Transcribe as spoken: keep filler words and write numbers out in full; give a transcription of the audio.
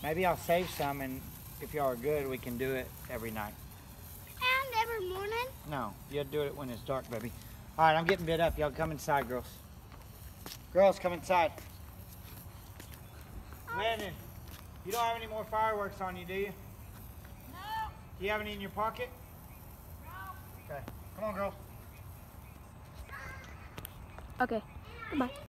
Maybe I'll save some, and if y'all are good, we can do it every night. And every morning? No, you'll do it when it's dark, baby. All right, I'm getting bit up. Y'all come inside, girls. Girls, come inside. Landon, you don't have any more fireworks on you, do you? No. Do you have any in your pocket? No. Okay. Come on, girls. Okay. Goodbye.